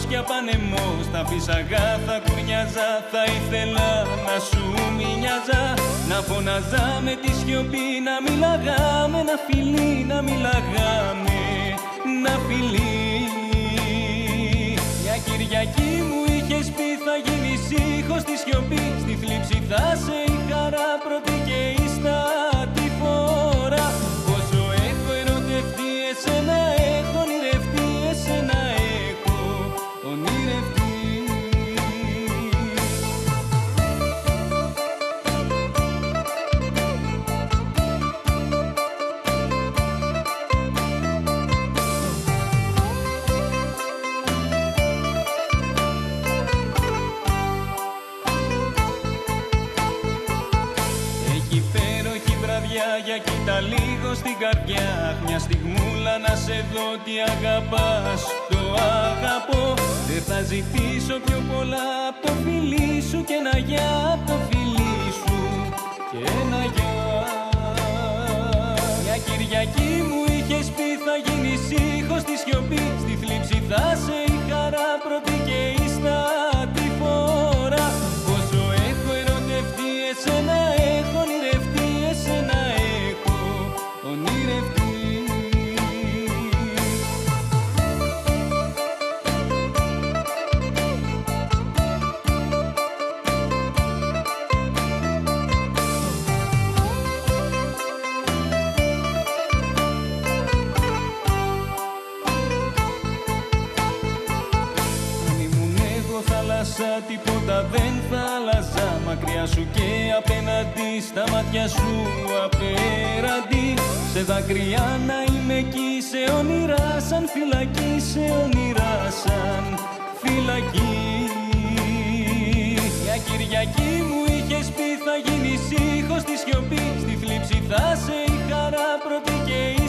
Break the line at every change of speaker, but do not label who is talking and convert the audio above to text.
κι απανεμός. Τα φύσαγα, θα κουρνιάζα, θα ήθελα να σου μοιάζα. Να φωνάζα με τη σιωπή, να μιλάγαμε, να φιλί, να μιλάγαμε, να φιλί. Μια Κυριακή μου είχες πει θα γίνεις ήχος στη σιωπή. Στη θλίψη θα σε η χαρά πρώτη και ύστα τη φορά. Πόσο έχω ερωτευτεί εσένα, έχω ονειρευτεί εσένα, έχω ονειρευτεί. Για κοίτα λίγο στην καρδιά, μια στιγμούλα να σε δω τι αγαπάς. Το αγαπώ, δεν θα ζητήσω πιο πολλά απ' το φιλί σου και ένα γεια απ' το φιλί σου και ένα γεια. Μια Κυριακή μου είχες πει θα γίνεις ήχος στη σιωπή. Στη θλίψη θα σε η χαρά πρώτη και ύστα τη φορά. Πόσο έχω ερωτευτεί εσένα, έχω ονειρευτεί εσένα, έχω ονειρευτεί. Θάλασσα, τίποτα δεν θα άλλαζα. Μακριά σου και απέναντι, στα μάτια σου απέραντι. Σε δάκρυα να είμαι εκεί, σε όνειρα σαν φυλακή, σε όνειρα σαν φυλακή. Μια Κυριακή μου είχες πει θα γίνεις ήχος στη σιωπή. Στη θλίψη θα σε η χαρά πρώτη και